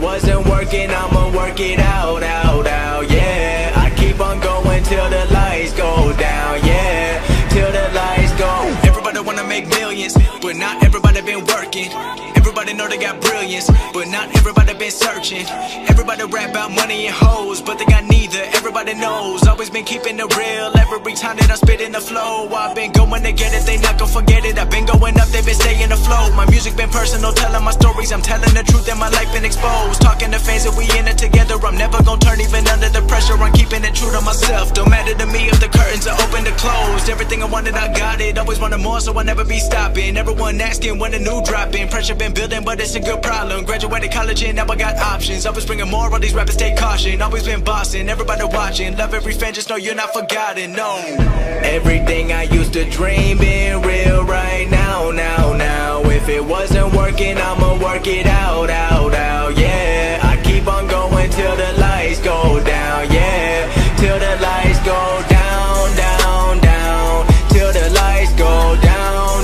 wasn't working, I'ma work it out, yeah. I keep on going till the lights go down, yeah. Till the lights go. Everybody wanna make millions, but not everybody been working. Everybody know they got brilliance, but not everybody been searching. Everybody rap about money and hoes, but they got neither. Everybody knows, always been keeping it real. Every time that I spit in the flow, I've been going to get it, they not gon' forget it. I've been going up, they been staying afloat. My music been personal, telling my stories. I'm telling the truth and my life been exposed. Talking to fans that we in it together. I'm never gon' turn even under the pressure. I'm keeping it true to myself. Don't matter to me if the curtains are open or closed. Everything I wanted, I got it. Always wanted more, so I'll never be stopping. Everyone asking when a new dropping. Pressure been building, but it's a good problem. Graduated college and now I got options. Always bringing more, all these rappers take caution. Always been bossing, everybody watching. Love every fan, just know you're not forgotten, no. Everything I used to dream being real right now, now. If it wasn't working, I'ma work it out, yeah. I keep on going till the lights go down, yeah. Till the lights go down, down. Till the lights go down,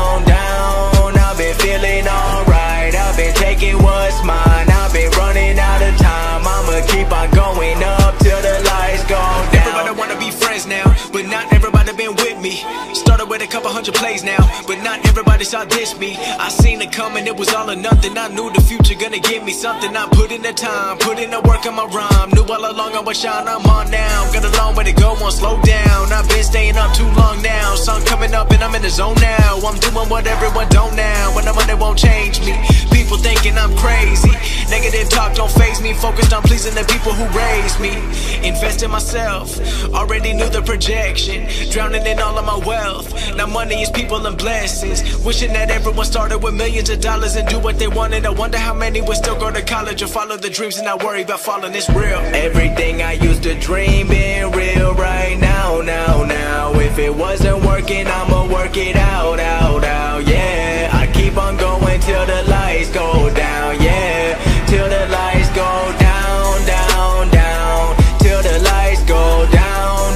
down. I've been feeling alright, I've been taking what's mine. I've been running out of time, I'ma keep on going up till the lights go down. Everybody wanna be friends now, but not everybody been with me. Started with a couple hundred plays now, but not everybody saw this me. I seen it coming, it was all or nothing. I knew the future gonna give me something. I put in the time, put in the work on my rhyme. Knew all along I was shine, I'm on now. Got a long way to go, won't slow down. I've been staying up too long now. Sun coming up and I'm in the zone now. I'm doing what everyone don't now. When the money won't change me. People thinking I'm crazy. Negative talk don't faze me. Focused on pleasing the people who raised me. Invest in myself, already knew the projection. Drowning in all of my wealth. Now money is people and blessings. Wishing that everyone started with millions of dollars and do what they wanted. I wonder how many would still go to college or follow the dreams and not worry about falling. It's real. Everything I used to dream being real right now, now. If it wasn't working, I'ma work it out, yeah. I keep on going till the lights go down, yeah. Till the lights go down, down. Till the lights go down,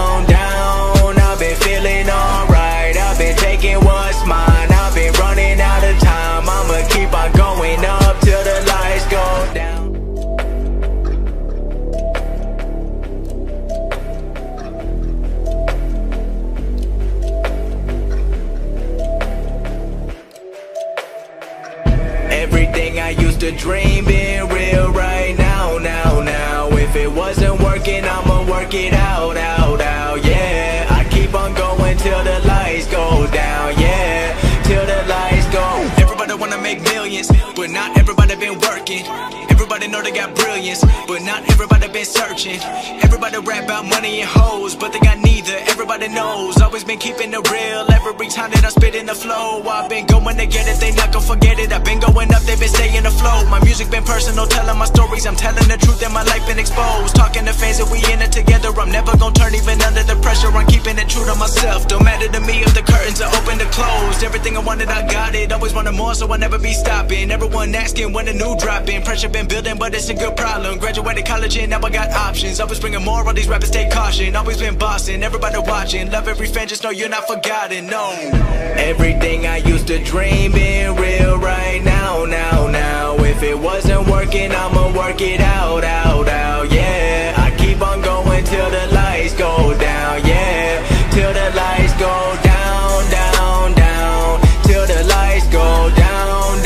down. I've been feeling alright, I've been taking what's mine. I've been running out of time, I'ma keep on going up till the lights go down. Everything I used to dream being real right now, now. If it wasn't working, I'ma work it out, yeah. I keep on going till the lights go down, yeah. Till the lights go. Everybody wanna make millions, but not everybody been working. Everybody know they got brilliance, but not everybody been searching. Everybody rap about money and hoes, but they got neither. Everybody knows, always been keeping it real. Every time that I spit in the flow, I've been going to get it, they not gon' forget it. I've been going up, they been staying afloat. My music been personal, telling my stories. I'm telling the truth and my life been exposed. Talking to fans that we in it together. I'm never gon' turn even under the pressure. I'm keeping it true to myself. Don't matter to me if the curtains are open or closed. Everything I wanted, I got it. Always wanted more, so I'll never be stopping. Everyone asking when a new dropping. Pressure been building, but it's a good problem. Graduated college and now I got options. Always bringing more, all these rappers take caution. Always been bossing, everybody watching. Love every fan, just know you're not forgotten, no. Everything I used to dream being real right now, now. If it wasn't working, I'ma work it out, yeah. I keep on going till the lights go down, yeah. Till the lights go down, down. Till the lights go down,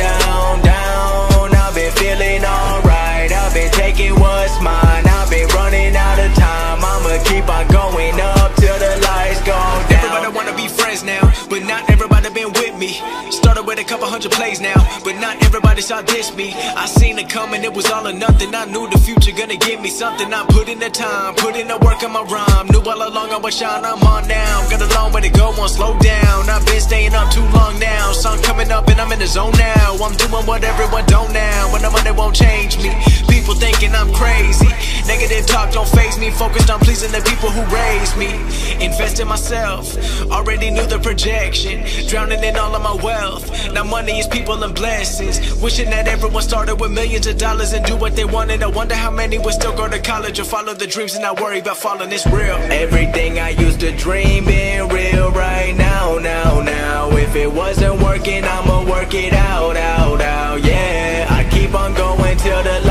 down. I've been feeling alright, I've been taking what's mine. I've been running out of time, I'ma keep on going up till the lights go down. Everybody wanna be friends now, but not everybody been with me. Started with a couple hundred plays now, but not everybody saw this me. I seen it coming, it was all or nothing. I knew the future gonna give me something. I put in the time, put in the work on my rhyme. Knew all along I was shine, I'm on now. Got a long way to go, won't slow down. I've been staying up too long now. Sun coming up and I'm in the zone now. I'm doing what everyone don't now. When the money won't change me. People thinking I'm crazy. Negative talk don't faze me. Focused on pleasing the people who raised me. Invest in myself, already knew the projection. Drowning in all of my wealth. Now money is people and blessings. Wishing that everyone started with millions of dollars and do what they wanted. I wonder how many would still go to college or follow the dreams and not worry about falling. It's real. Everything I used to dream being real right now, now. If it wasn't working, I'ma work it out, yeah. I keep on going till the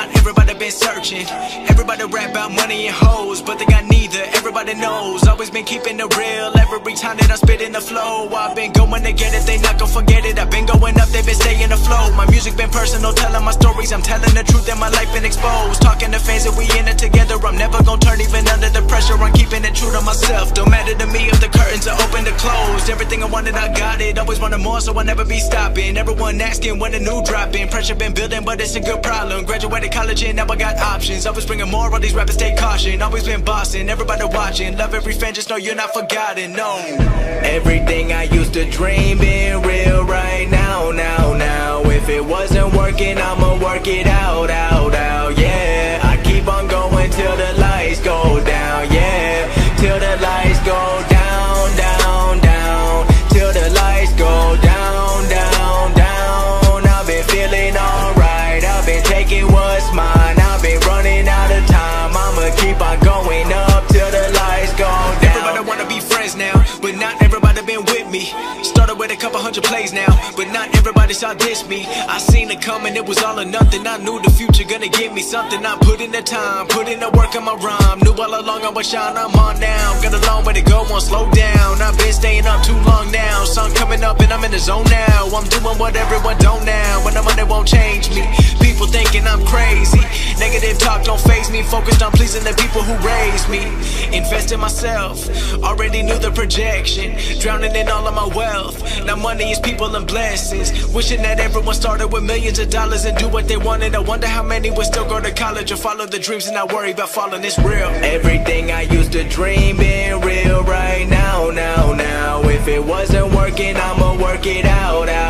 not everybody been searching. Everybody rap about money and hoes, but they got neither, everybody knows. Always been keeping it real, every time that I'm spitting the flow. I've been going to get it, they not gon' forget it. I've been going up, they been staying afloat. My music been personal, telling my stories, I'm telling the truth and my life been exposed. Talking to fans that we in it together, I'm never gon' turn even under the pressure. I'm keeping it true to myself, don't matter to me if the curtains are open or closed. Everything I wanted, I got it, always wanted more, so I'll never be stopping. Everyone asking when a new dropping, pressure been building, but it's a good problem. Graduated college and now I got options, always bringing more, all these rappers take caution. Always been bossing, everybody watching, love every fan, just know you're not forgotten, no. Everything I used to dream being real right now, now. If it wasn't working, I'ma work it out, yeah. I keep on going till the lights go down, yeah. Till the lights go down, down. Till the lights go down, down. I've been feeling alright, I've been taking what's mine. I've been running out of time, I'ma keep on going up till the lights go down. Everybody wanna be friends now, but not everybody been with me. Started with a couple hundred plays now, but not everybody saw diss me. I seen it coming, it was all or nothing. I knew the future gonna give me something. I put in the time, put in the work on my rhyme. Knew all along I would shine, I'm on now. Got a long way to go, won't slow down. I've been staying up too long now. Sun coming up and I'm in the zone now. I'm doing what everyone don't now. When I'm on it won't change me. People thinking I'm crazy. Negative talk don't faze me. Focused on pleasing the people who raised me. Invest in myself, already knew the projection. Drowning in all of my wealth. Now money is people and blessings. Wishing that everyone started with millions of dollars and do what they wanted. I wonder how many would still go to college or follow the dreams and not worry about falling. It's real. Everything I used to dream being real right now. If it wasn't working, I'ma work it out.